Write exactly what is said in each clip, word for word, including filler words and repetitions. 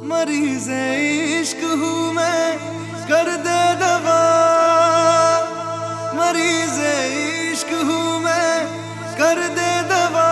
मरीज़े इश्क हूँ मैं, कर दे दवा। मरीज़े इश्क हूँ मैं, कर दे दवा।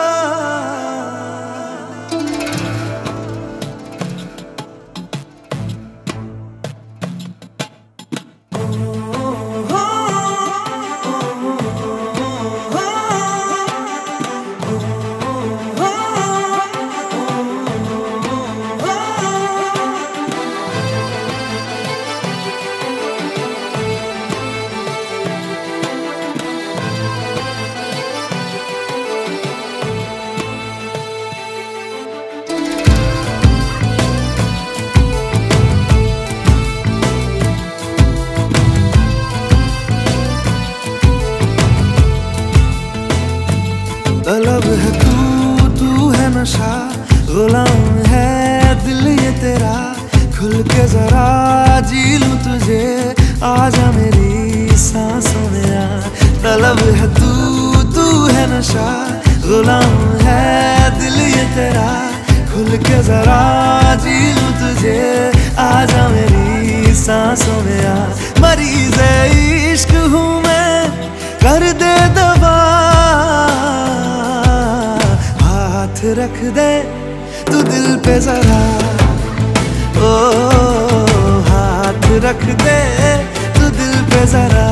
तलब है तू, तू है नशा, गुलाम है दिल ये तेरा। खुल के जरा जी लूं तुझे, आजा मेरी सांसों में आ। तलब है तू, तू है नशा, गुलाम है दिल ये तेरा। खुल के जरा जी लूं तुझे, आजा मेरी सांसों में आ। मरीज़े इश्क हूँ मैं, कर दे दवा। हाथ रख दे तू दिल पे जरा, ओ हाथ रख दे तू दिल पे जरा।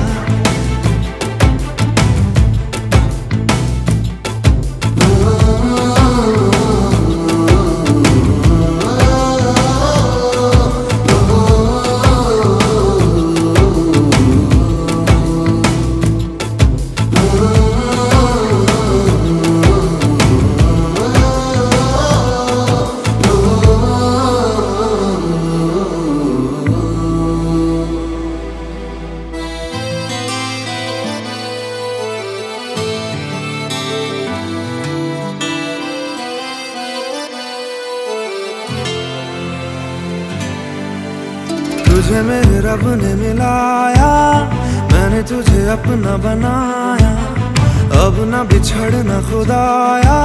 तुझे मेरे रब ने मिलाया, मैंने तुझे अपना बनाया। अब ना बिछड़ना खुदाया,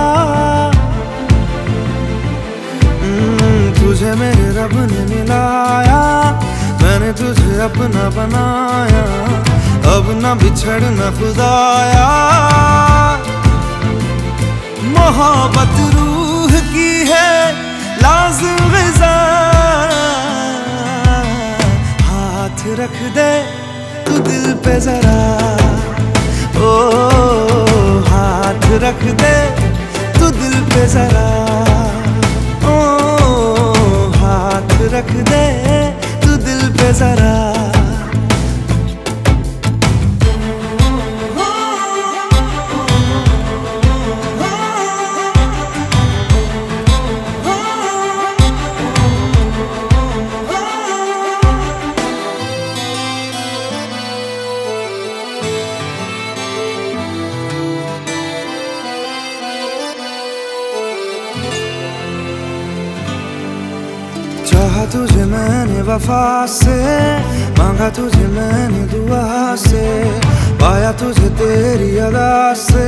तुझे मेरे रब ने मिलाया। मैंने तुझे अपना बनाया, अब ना बिछड़ना खुदाया। मोहब्बत रूह की है लाज़िम ग़िज़ा। हाथ रख दे तू दिल पे जरा, ओ हाथ रख दे तू दिल पे जरा। ओ हाथ रख दे तू दिल पे जरा। चाहा तुझे मैंने वफा से, मांगा तुझे मैंने दुआ से। पाया तुझे तेरी अदा से,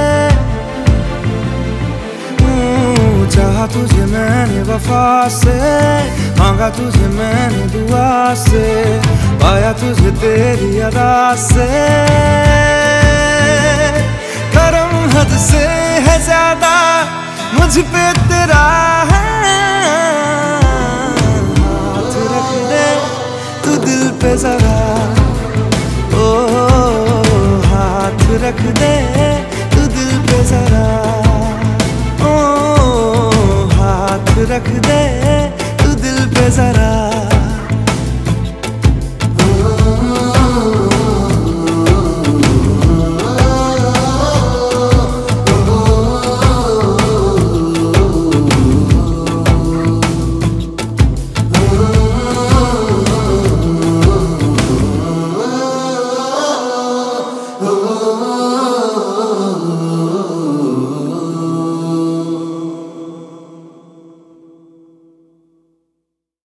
चाहा तुझे मैंने वफा से। मांगा तुझे मैंने दुआ से, पाया तुझे तेरी अदा से। करम हद से है ज्यादा मुझ पे तेरा है। दिल पे जरा, ओ हाथ रख